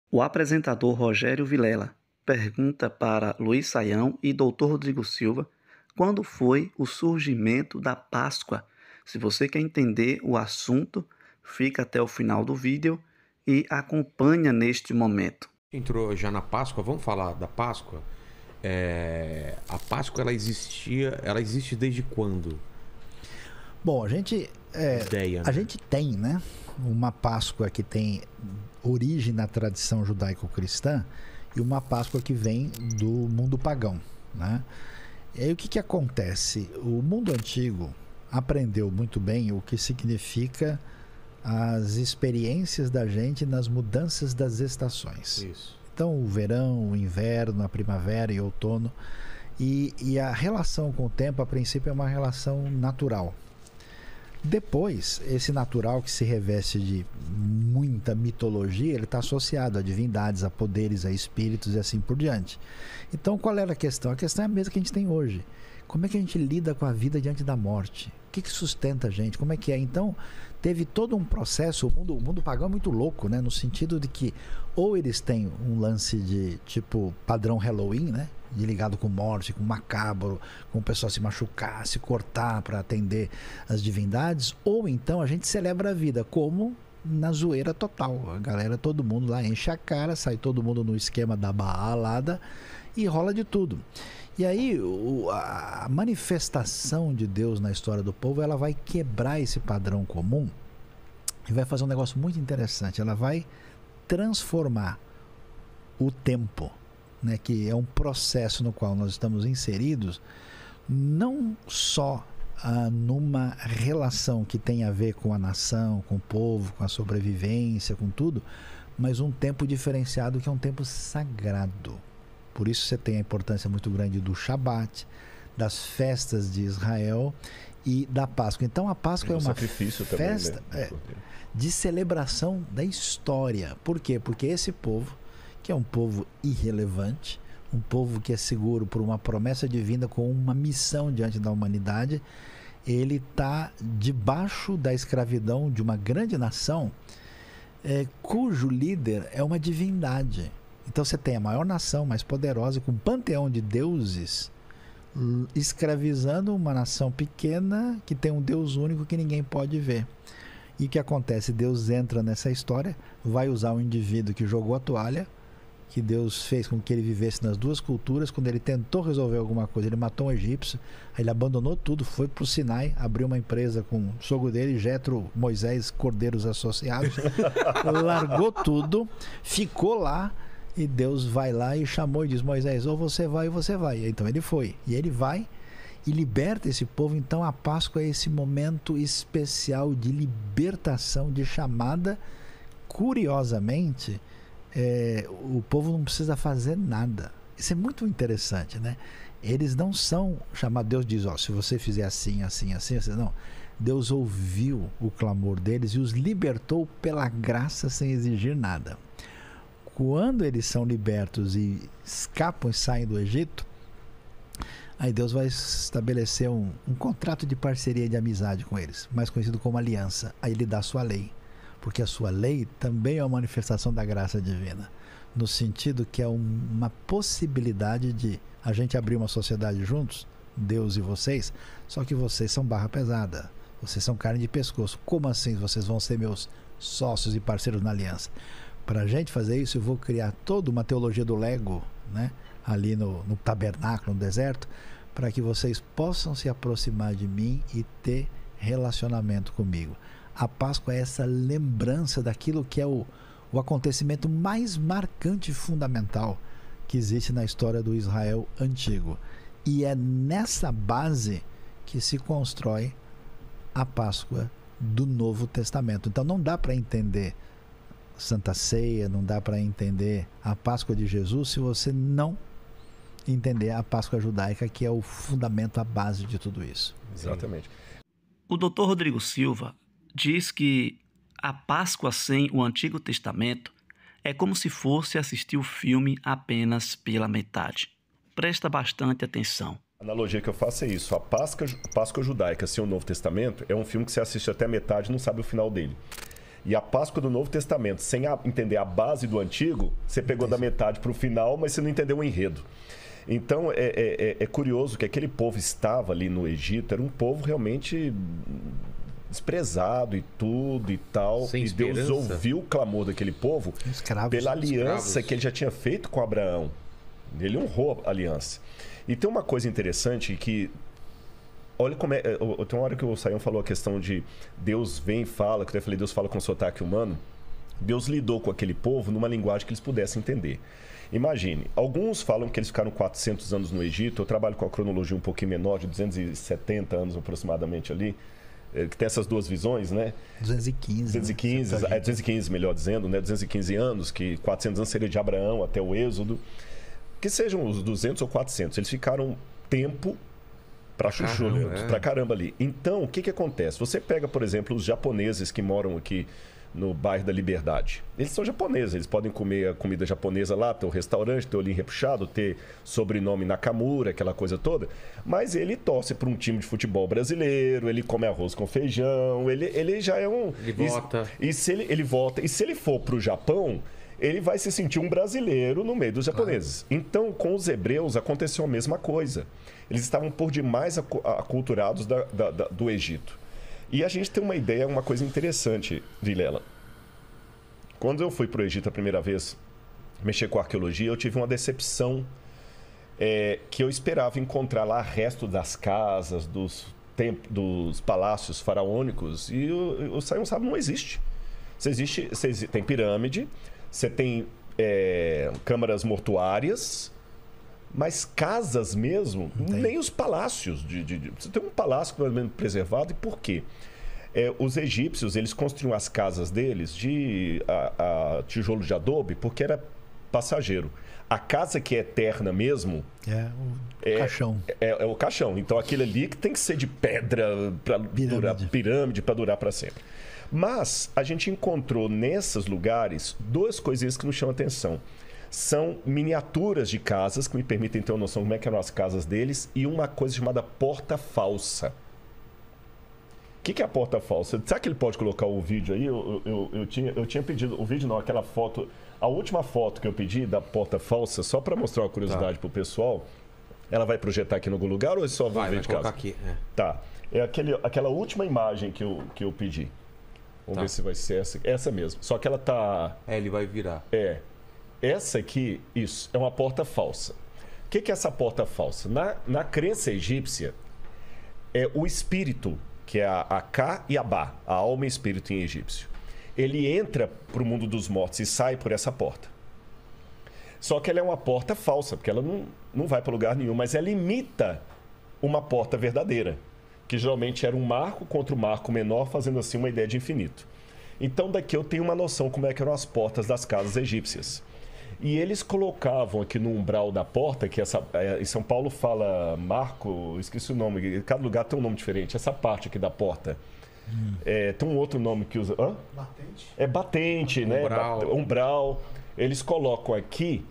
O apresentador Rogério Vilela pergunta para Luiz Saião e Dr. Rodrigo Silva quando foi o surgimento da Páscoa. Se você quer entender o assunto, fica até o final do vídeo e acompanha neste momento. Entrou já na Páscoa, vamos falar da Páscoa? A Páscoa ela existe desde quando? Bom, a gente tem, né, uma Páscoa que tem origem na tradição judaico-cristã e uma Páscoa que vem do mundo pagão, né? E aí o que acontece? O mundo antigo aprendeu muito bem o que significa as experiências da gente nas mudanças das estações. Isso. Então, o verão, o inverno, a primavera e o outono. E a relação com o tempo, a princípio, é uma relação natural. Depois, esse natural que se reveste de muita mitologia, ele está associado a divindades, a poderes, a espíritos e assim por diante. Então, qual era a questão? A questão é a mesma que a gente tem hoje. Como é que a gente lida com a vida diante da morte? O que sustenta a gente? Como é que é? Então, teve todo um processo. O mundo pagão é muito louco, né? No sentido de que ou eles têm um lance de tipo padrão Halloween, né? De ligado com morte, com macabro, com o pessoal se machucar, se cortar para atender as divindades, ou então a gente celebra a vida como na zoeira total. A galera, todo mundo lá enche a cara, sai todo mundo no esquema da balada e rola de tudo. E aí a manifestação de Deus na história do povo, ela vai quebrar esse padrão comum e vai fazer um negócio muito interessante. Ela vai transformar o tempo, né, que é um processo no qual nós estamos inseridos, não só numa relação que tem a ver com a nação, com o povo, com a sobrevivência, com tudo, mas um tempo diferenciado que é um tempo sagrado. Por isso você tem a importância muito grande do Shabat, das festas de Israel e da Páscoa. Então a Páscoa é uma festa de celebração da história. Por quê? Porque esse povo, que é um povo irrelevante, um povo que é seguro por uma promessa divina com uma missão diante da humanidade, ele está debaixo da escravidão de uma grande nação cujo líder é uma divindade. Então você tem a maior nação, mais poderosa, com um panteão de deuses, escravizando uma nação pequena que tem um Deus único que ninguém pode ver. E o que acontece? Deus entra nessa história, vai usar um indivíduo que jogou a toalha, que Deus fez com que ele vivesse nas duas culturas. Quando ele tentou resolver alguma coisa, ele matou um egípcio, aí ele abandonou tudo, foi para o Sinai, abriu uma empresa com o sogro dele, Jetro, Moisés, Cordeiros Associados, largou tudo, ficou lá, e Deus vai lá e chamou e diz: Moisés, ou você vai ou você vai. Então ele foi, e ele vai e liberta esse povo. Então a Páscoa é esse momento especial de libertação, de chamada. Curiosamente, o povo não precisa fazer nada. Isso é muito interessante, né? Eles não são chamados. Deus diz: ó, se você fizer assim, assim, assim, assim. Não. Deus ouviu o clamor deles e os libertou pela graça, sem exigir nada. Quando eles são libertos e escapam e saem do Egito, aí Deus vai estabelecer um contrato de parceria e de amizade com eles, mais conhecido como aliança. Aí ele dá a sua lei, porque a sua lei também é uma manifestação da graça divina, no sentido que é uma possibilidade de a gente abrir uma sociedade juntos, Deus e vocês, só que vocês são barra pesada, vocês são carne de pescoço. Como assim vocês vão ser meus sócios e parceiros na aliança? Para a gente fazer isso, eu vou criar toda uma teologia do Lego, né, ali no tabernáculo, no deserto, para que vocês possam se aproximar de mim e ter relacionamento comigo. A Páscoa é essa lembrança daquilo que é o acontecimento mais marcante e fundamental que existe na história do Israel antigo. E é nessa base que se constrói a Páscoa do Novo Testamento. Então não dá para entender Santa Ceia, não dá para entender a Páscoa de Jesus se você não entender a Páscoa judaica, que é o fundamento, a base de tudo isso. Exatamente. O Dr. Rodrigo Silva diz que a Páscoa sem o Antigo Testamento é como se fosse assistir o filme apenas pela metade. Presta bastante atenção. A analogia que eu faço é isso. A Páscoa judaica sem o Novo Testamento é um filme que você assiste até a metade e não sabe o final dele. E a Páscoa do Novo Testamento, sem entender a base do Antigo, você pegou da metade para o final, mas você não entendeu o enredo. Então, é curioso que aquele povo estava ali no Egito, era um povo realmente desprezado e tudo e tal. Sem e Deus esperança. ouviu o clamor daquele povo Escravos. pela aliança Escravos. que ele já tinha feito com Abraão. Ele honrou a aliança. E tem uma coisa interessante que... Olha como é... Tem uma hora que o Sayão falou a questão de Deus vem e fala, que eu falei, Deus fala com sotaque humano. Deus lidou com aquele povo numa linguagem que eles pudessem entender. Imagine, alguns falam que eles ficaram 400 anos no Egito. Eu trabalho com a cronologia um pouquinho menor, de 270 anos aproximadamente ali, que tem essas duas visões, né? 215. 215, 215 melhor dizendo, né? 215 anos, que 400 anos seria de Abraão até o Êxodo. Que sejam os 200 ou 400, eles ficaram tempo para chuchu, pra caramba ali. Então, o que acontece? Você pega, por exemplo, os japoneses que moram aqui no bairro da Liberdade. Eles são japoneses, eles podem comer a comida japonesa lá, ter o restaurante, ter o olhinho repuxado, ter sobrenome Nakamura, aquela coisa toda, mas ele torce para um time de futebol brasileiro, ele come arroz com feijão, ele já é um... Ele vota. E se ele vota, e se ele for para o Japão, ele vai se sentir um brasileiro no meio dos japoneses. Claro. Então, com os hebreus, aconteceu a mesma coisa. Eles estavam por demais aculturados do Egito. E a gente tem uma ideia, uma coisa interessante, Vilela. Quando eu fui para o Egito a primeira vez, mexer com arqueologia, eu tive uma decepção que eu esperava encontrar lá resto das casas, dos palácios faraônicos, e o Sayão sabe, não existe. Você tem pirâmide, você tem câmaras mortuárias, mas casas mesmo, nem os palácios. Você tem um palácio que é preservado, e por quê? Os egípcios, eles construíam as casas deles de tijolo de adobe, porque era passageiro. A casa que é eterna mesmo... o caixão. É o caixão. Então, aquilo ali que tem que ser de pedra para durar, pirâmide para durar para sempre. Mas a gente encontrou nesses lugares duas coisinhas que nos chamam a atenção. São miniaturas de casas que me permitem ter uma noção de como é que eram as casas deles, e uma coisa chamada porta falsa. O que é a porta falsa? Será que ele pode colocar o vídeo aí? Eu tinha pedido o vídeo, não, aquela foto, a última foto que eu pedi da porta falsa, só para mostrar uma curiosidade para o pessoal. Ela vai projetar aqui em algum lugar ou eu só vou ver de casa? Aqui. Tá. É aquela última imagem que eu pedi. Vamos ver se vai ser essa mesmo. Só que ela tá... ele vai virar. Essa aqui, isso, é uma porta falsa. O que é essa porta falsa? Na crença egípcia, é o espírito, que é a Ka e a Ba, a alma e espírito em egípcio. Ele entra para o mundo dos mortos e sai por essa porta. Só que ela é uma porta falsa, porque ela não vai para lugar nenhum, mas ela imita uma porta verdadeira, que geralmente era um marco contra um marco menor, fazendo assim uma ideia de infinito. Então daqui eu tenho uma noção como é que eram as portas das casas egípcias. E eles colocavam aqui no umbral da porta, que em São Paulo fala marco, esqueci o nome, cada lugar tem um nome diferente, essa parte aqui da porta. Tem um outro nome que usa... Batente. É batente, né? Umbral. Eles colocam aqui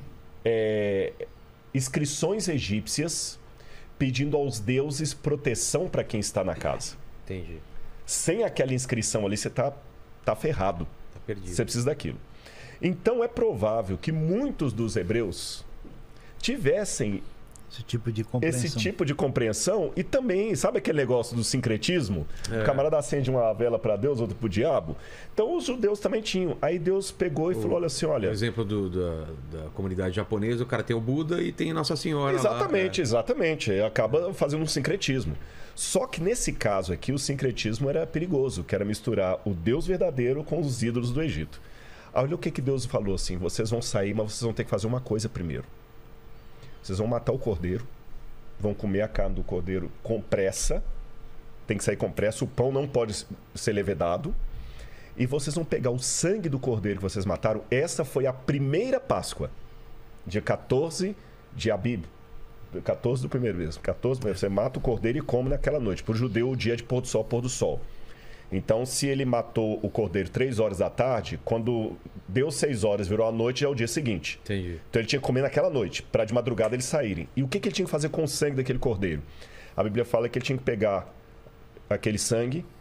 inscrições egípcias pedindo aos deuses proteção para quem está na casa. Entendi. Sem aquela inscrição ali, você tá ferrado. Tá perdido. Você precisa daquilo. Então é provável que muitos dos hebreus tivessem esse tipo de compreensão e também, sabe aquele negócio do sincretismo? O camarada acende uma vela para Deus, outra para o diabo. Então os judeus também tinham. Aí Deus pegou e falou, olha assim, olha... O exemplo da comunidade japonesa, o cara tem o Buda e tem Nossa Senhora exatamente, lá. Exatamente. Acaba fazendo um sincretismo. Só que nesse caso aqui, o sincretismo era perigoso, que era misturar o Deus verdadeiro com os ídolos do Egito. Olha o que Deus falou assim, vocês vão sair, mas vocês vão ter que fazer uma coisa primeiro. Vocês vão matar o cordeiro, vão comer a carne do cordeiro com pressa, tem que sair com pressa, o pão não pode ser levedado, e vocês vão pegar o sangue do cordeiro que vocês mataram. Essa foi a primeira Páscoa, dia 14 de Abib, 14 do primeiro mês. 14, você mata o cordeiro e come naquela noite. Para o judeu, o dia de pôr do sol. Então, se ele matou o cordeiro 3 horas da tarde, quando deu 6 horas, virou a noite, já é o dia seguinte. Entendi. Então, ele tinha que comer naquela noite, para de madrugada eles saírem. E o que ele tinha que fazer com o sangue daquele cordeiro? A Bíblia fala que ele tinha que pegar aquele sangue,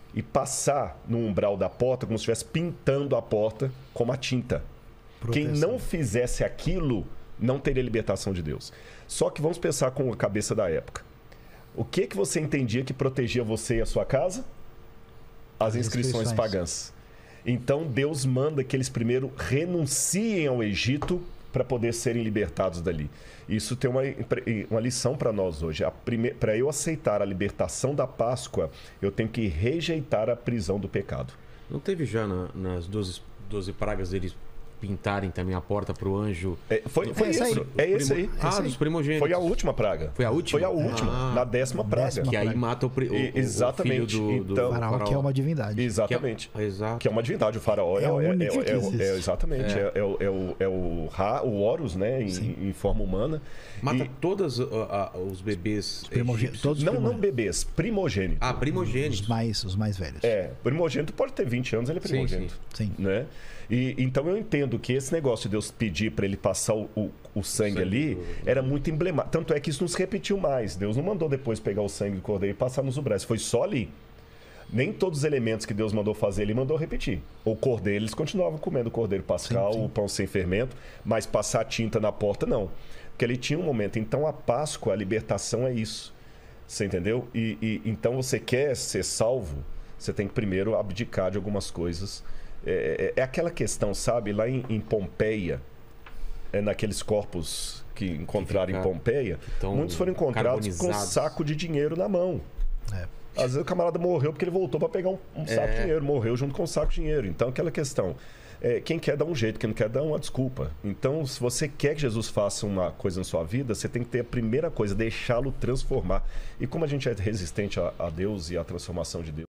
e passar no umbral da porta como se estivesse pintando a porta com uma tinta. Proteção. Quem não fizesse aquilo não teria libertação de Deus. Só que vamos pensar com a cabeça da época. O que você entendia que protegia você e a sua casa? As inscrições pagãs. Então Deus manda que eles primeiro renunciem ao Egito para poder serem libertados dali. Isso tem uma lição para nós hoje. Para eu aceitar a libertação da Páscoa, eu tenho que rejeitar a prisão do pecado. Não teve já nas 12 pragas eles pintarem também a porta para o anjo? Foi isso. É esse aí. Dos primogênitos. Foi a última praga. Foi a última? Foi a última, na 10ª praga. Que aí mata o Exatamente. filho do O faraó, que é uma divindade. Exatamente. Exato. Que é uma divindade. O faraó É o único que existe. Exatamente. É o Horus, né? Em forma humana. Mata todos os bebês egípcios. Todos Não bebês, primogênitos. Primogênitos. Os mais velhos. Primogênito pode ter 20 anos, ele é primogênito. Sim. Né? Então eu entendo que esse negócio de Deus pedir para ele passar o sangue ali era muito emblemático. Tanto é que isso não se repetiu mais. Deus não mandou depois pegar o sangue do cordeiro e passar nos umbrais. Foi só ali. Nem todos os elementos que Deus mandou fazer, ele mandou repetir. O cordeiro, eles continuavam comendo o cordeiro pascal, o pão sem fermento, mas passar tinta na porta, não. Porque ele tinha um momento. Então a Páscoa, a libertação é isso. Você entendeu? Então você quer ser salvo, você tem que primeiro abdicar de algumas coisas. É aquela questão, sabe? Lá em Pompeia, naqueles corpos que encontraram em Pompeia, muitos foram encontrados com um saco de dinheiro na mão. Às vezes o camarada morreu porque ele voltou para pegar um saco de dinheiro, morreu junto com um saco de dinheiro. Então aquela questão, quem quer dá um jeito, quem não quer dá uma desculpa. Então se você quer que Jesus faça uma coisa na sua vida, você tem que ter a primeira coisa, deixá-lo transformar. E como a gente é resistente a Deus e à transformação de Deus,